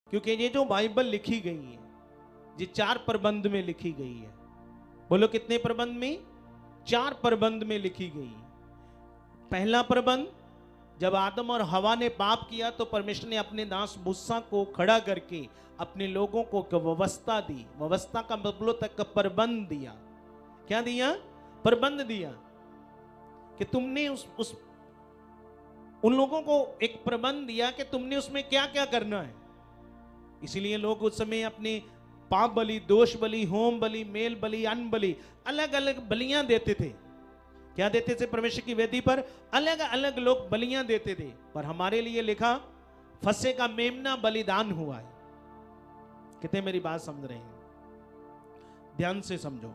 क्योंकि ये जो बाइबल लिखी गई है ये 4 प्रबंध में लिखी गई है। बोलो कितने प्रबंध में? 4 प्रबंध में लिखी गई है। पहला प्रबंध, जब आदम और हवा ने पाप किया तो परमेश्वर ने अपने दास मूसा को खड़ा करके अपने लोगों को व्यवस्था दी। व्यवस्था का मतलब तक प्रबंध दिया। क्या दिया? प्रबंध दिया कि तुमने उस उन लोगों को एक प्रबंध दिया कि तुमने उसमें क्या क्या करना है। इसीलिए लोग उस समय अपने पाप बलि, दोष बलि, होम बलि, मेल बलि, अन्न बलि, अलग अलग बलियां देते थे। क्या देते थे? परमेश्वर की वेदी पर अलग अलग लोग बलियां देते थे। पर हमारे लिए लिखा फसह का मेमना बलिदान हुआ है। कितने मेरी बात समझ रहे हैं? ध्यान से समझो।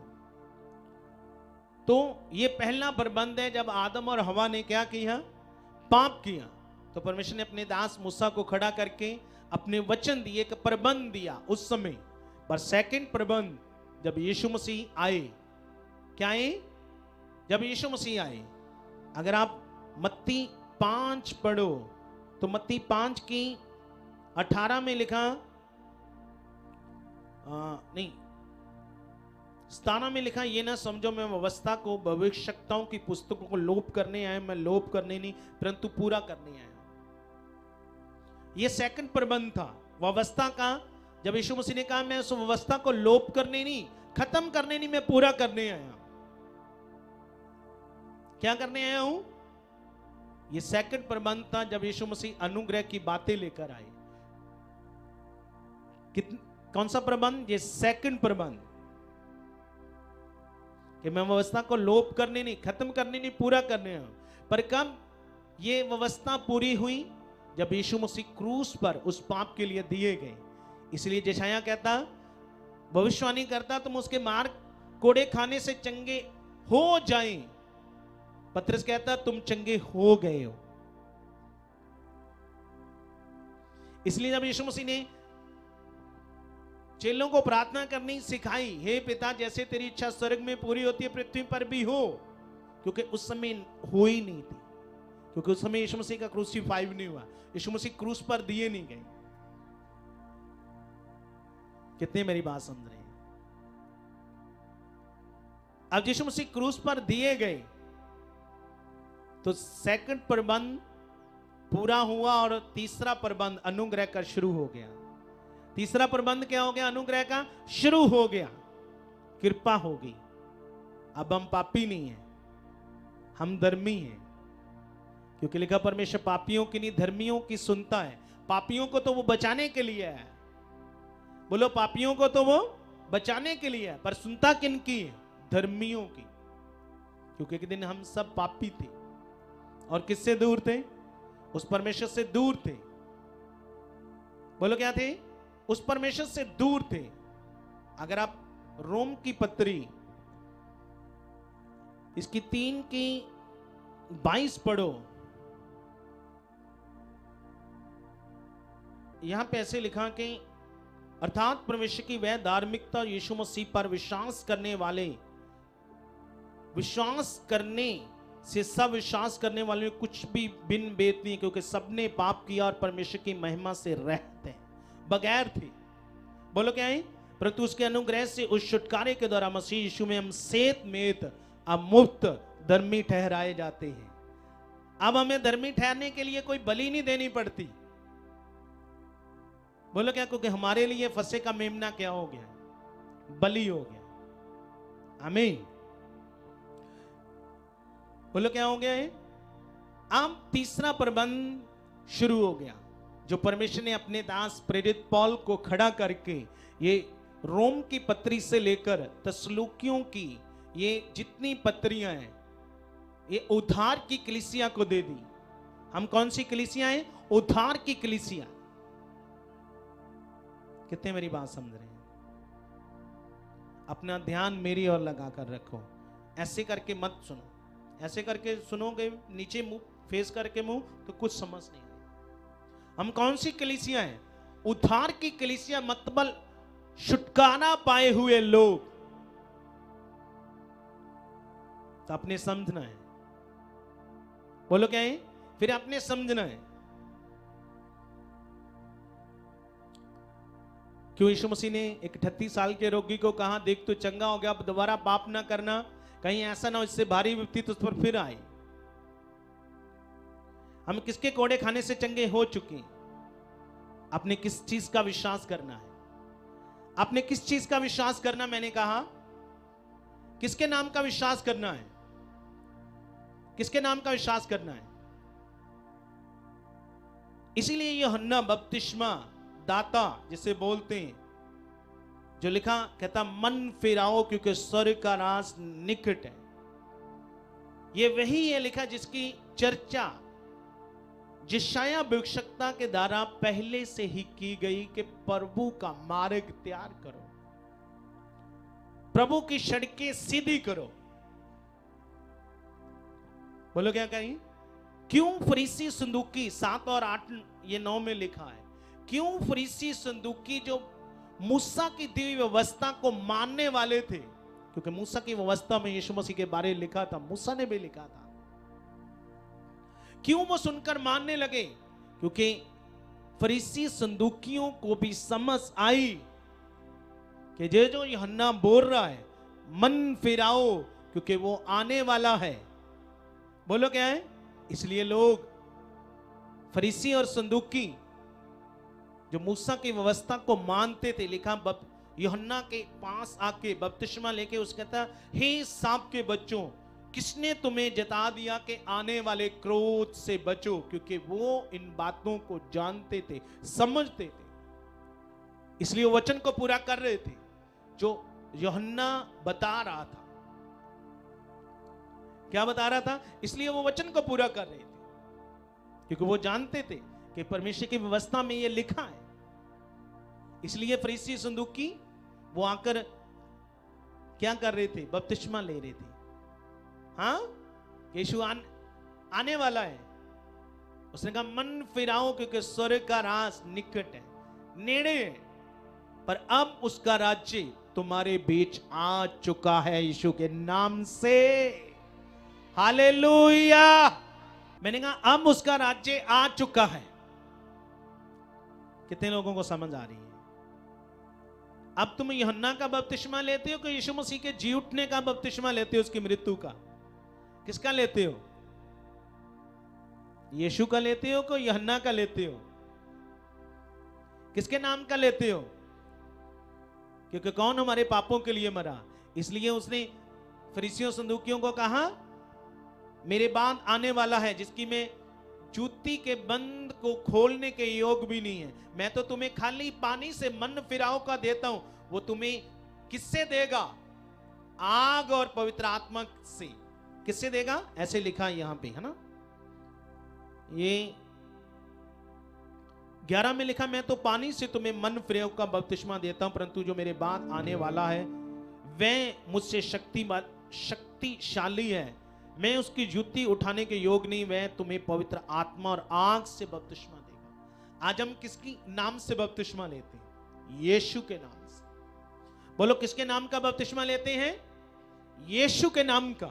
तो ये पहला प्रबंध है। जब आदम और हवा ने क्या किया? पाप किया, तो परमेश्वर ने अपने दास मूसा को खड़ा करके अपने वचन दिए, एक प्रबंध दिया उस समय। पर सेकंड प्रबंध जब यीशु मसीह आए, क्या आए? जब यीशु मसीह आए, अगर आप मत्ती 5 पढ़ो तो मत्ती 5 की 18 में लिखा, नहीं 17 में लिखा, ये ना समझो मैं व्यवस्था को, भविष्यवक्ताओं की पुस्तकों को लोप करने आया। मैं लोप करने नहीं परंतु पूरा करने आया। ये सेकंड प्रबंध था व्यवस्था का। जब यीशु मसीह ने कहा मैं उस व्यवस्था को लोप करने नहीं, खत्म करने नहीं, मैं पूरा करने आया। क्या करने आया हूं? ये सेकंड प्रबंध था जब यीशु मसीह अनुग्रह की बातें लेकर आए। कौन सा प्रबंध? ये सेकंड प्रबंध कि मैं व्यवस्था को लोप करने नहीं, खत्म करने नहीं, पूरा करने आया। पर कब ये व्यवस्था पूरी हुई? जब यीशु मसीह क्रूस पर उस पाप के लिए दिए गए। इसलिए यशायाह कहता, भविष्यवाणी करता, तुम उसके मार कोड़े खाने से चंगे हो जाएं। पतरस कहता तुम चंगे हो गए हो। इसलिए जब यीशु मसीह ने चेलों को प्रार्थना करनी सिखाई, हे पिता जैसे तेरी इच्छा स्वर्ग में पूरी होती है पृथ्वी पर भी हो, क्योंकि उस समय हो ही नहीं थी, क्योंकि उस समय यीशु मसीह का क्रूसीफाई नहीं हुआ, यीशु मसीह क्रूस पर दिए नहीं गए। कितने मेरी बात समझ रहे हैं? अब यीशु मसीह क्रूस पर दिए गए तो सेकंड प्रबंध पूरा हुआ और तीसरा प्रबंध अनुग्रह का शुरू हो गया। तीसरा प्रबंध क्या हो गया? अनुग्रह का शुरू हो गया। कृपा हो गई। अब हम पापी नहीं हैं, हम धर्मी हैं, क्योंकि लिखा परमेश्वर पापियों की नहीं धर्मियों की सुनता है। पापियों को तो वो बचाने के लिए है। बोलो पापियों को तो वो बचाने के लिए है, पर सुनता किन की है? धर्मियों की। क्योंकि एक दिन हम सब पापी थे और किससे दूर थे? उस परमेश्वर से दूर थे। बोलो क्या थे? उस परमेश्वर से दूर थे। अगर आप रोम की पत्री इसकी 3 की 22 पढ़ो, यहां पे ऐसे लिखा कि अर्थात परमेश्वर की वह धार्मिकता यीशु मसीह पर विश्वास करने वाले, विश्वास करने से सब विश्वास करने वाले में कुछ भी भिन्न भेद नहीं, क्योंकि सबने पाप किया और परमेश्वर की महिमा से रहते हैं बगैर थे। बोलो क्या है? परंतु उसके अनुग्रह से उस छुटकारे के द्वारा मसीह यीशु में हम सेत मेत अब मुफ्त धर्मी ठहराए जाते हैं। अब हमें धर्मी ठहरने के लिए कोई बलि नहीं देनी पड़ती। बोलो क्या? क्योंकि हमारे लिए फसह का मेमना क्या हो गया? बलि हो गया। आमीन। बोलो क्या हो गया है? अब तीसरा प्रबंध शुरू हो गया, जो परमेश्वर ने अपने दास प्रेरित पौल को खड़ा करके ये रोम की पत्री से लेकर तसलुकियों की ये जितनी पत्रियां हैं ये उद्धार की कलीसिया को दे दी। हम कौन सी कलीसिया हैं? उद्धार की कलीसिया। कितने मेरी बात समझ रहे हैं? अपना ध्यान मेरी ओर लगा कर रखो। ऐसे करके मत सुनो, ऐसे करके सुनोगे नीचे मुंह फेस करके मुंह तो कुछ समझ नहीं आएगा। हम कौन सी कलीसिया हैं? उद्धार की कलीसिया, मतलब छुटकारा पाए हुए लोग। तो अपने समझना है। बोलो क्या है? फिर अपने समझना है। क्यों यीशु मसीह ने एक 38 साल के रोगी को कहा, देख तू चंगा हो गया, अब दोबारा पाप ना करना, कहीं ऐसा ना हो इससे भारी विपत्ति तुझ पर फिर आए। हम किसके कोड़े खाने से चंगे हो चुके हैं? आपने किस चीज का विश्वास करना है? आपने किस चीज का विश्वास करना? मैंने कहा किसके नाम का विश्वास करना है? किसके नाम का विश्वास करना है? इसीलिए यूहन्ना बपतिस्मा दाता जिसे बोलते हैं, जो लिखा कहता मन फिराओ क्योंकि स्वर्ग का राज निकट है। ये वही है लिखा जिसकी चर्चा यशायाह भविष्यवक्ता के द्वारा पहले से ही की गई कि प्रभु का मार्ग तैयार करो, प्रभु की सड़कें सीधी करो। बोलो क्या कहीं? क्यों फरीसी संदूकी 7 और 8 ये 9 में लिखा है, क्यों फरीसी संदूकी जो मूसा की दी हुई व्यवस्था को मानने वाले थे, क्योंकि मूसा की व्यवस्था में यीशु मसीह के बारे में लिखा था, मूसा ने भी लिखा था, क्यों वो सुनकर मानने लगे? क्योंकि फरीसी संदूकियों को भी समझ आई कि ये जो यूहन्ना बोल रहा है मन फिराओ क्योंकि वो आने वाला है। बोलो क्या है? इसलिए लोग फरीसी और संदूकी जो मूसा की व्यवस्था को मानते थे, लिखा यूहन्ना के पास आके बपतिस्मा लेके उसने कहा, हे सांप के बच्चों, किसने तुम्हें जता दिया कि आने वाले क्रोध से बचो? क्योंकि वो इन बातों को जानते थे, समझते थे, इसलिए वो वचन को पूरा कर रहे थे जो यूहन्ना बता रहा था। क्या बता रहा था? इसलिए वो वचन को पूरा कर रहे थे क्योंकि वो जानते थे कि परमेश्वर की व्यवस्था में ये लिखा है। इसलिए फरीसी संदूकी वो आकर क्या कर रहे थे? बपतिस्मा ले रहे थे। हाँ, यीशु आने वाला है। उसने कहा मन फिराओ क्योंकि स्वर्ग का राज निकट है, नेड़े है, पर अब उसका राज्य तुम्हारे बीच आ चुका है यीशु के नाम से। हालेलुया। मैंने कहा अब उसका राज्य आ चुका है। कितने लोगों को समझ आ रही है? अब तुम यूहन्ना का बपतिस्मा लेते हो कि यीशु मसीह के जी उठने का बपतिस्मा लेते हो, उसकी मृत्यु का? किसका लेते हो? यीशु का लेते हो कि यूहन्ना का लेते हो? किसके नाम का लेते हो? क्योंकि कौन हमारे पापों के लिए मरा, इसलिए उसने फरीसियों संदूकियों को कहा मेरे बाद आने वाला है जिसकी मैं जूती के बंद को खोलने के योग भी नहीं है। मैं तो तुम्हें खाली पानी से मन फिराओ का देता हूं, वो तुम्हें किससे देगा? आग और पवित्र आत्मा से। किससे देगा? ऐसे लिखा है यहां पे, है ना? ये 11 में लिखा मैं तो पानी से तुम्हें मन फिराओ का बपतिस्मा देता हूं, परंतु जो मेरे बाद आने वाला है वह मुझसे शक्तिशाली है, मैं उसकी जूती उठाने के योग नहीं, वह तुम्हें पवित्र आत्मा और आग से बपतिस्मा देगा। आज हम किसकी नाम से बपतिस्मा लेते हैं? यीशु के नाम से। बोलो किसके नाम का बपतिस्मा लेते हैं? यीशु के नाम का।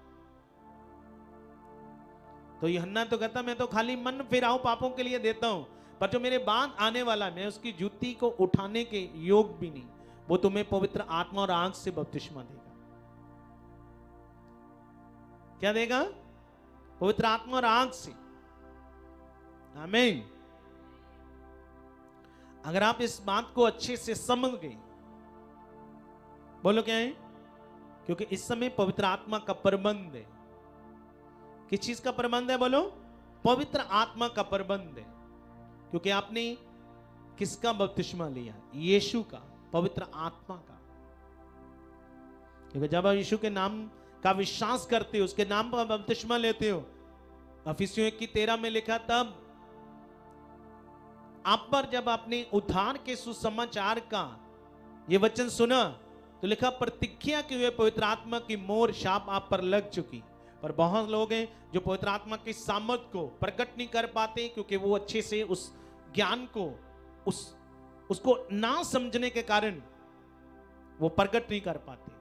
तो यूहन्ना तो कहता मैं तो खाली मन फिराओ पापों के लिए देता हूं, पर जो मेरे बाद आने वाला मैं उसकी जूती को उठाने के योग भी नहीं, वो तुम्हें पवित्र आत्मा और आग से बपतिस्मा देगा। क्या देगा? पवित्र आत्मा और आग से। आमीन। अगर आप इस बात को अच्छे से समझ गए, बोलो क्या है? क्योंकि इस समय पवित्र आत्मा का प्रबंध है। किस चीज का प्रबंध है? बोलो पवित्र आत्मा का प्रबंध है। क्योंकि आपने किसका बपतिस्मा लिया? यीशु का, पवित्र आत्मा का। क्योंकि जब आप यीशु के नाम का विश्वास करते हो, उसके नाम पर बपतिस्मा लेते हो, इफिसियों 1:13 में लिखा तब आप पर जब आपने उद्धार के सुसमाचार का ये वचन सुना तो लिखा प्रतिज्ञा के हुए पवित्र आत्मा की मोहर छाप आप पर लग चुकी। पर बहुत लोग हैं जो पवित्र आत्मा की सामर्थ को प्रकट नहीं कर पाते क्योंकि वो अच्छे से उस ज्ञान को उसको ना समझने के कारण वो प्रकट नहीं कर पाते।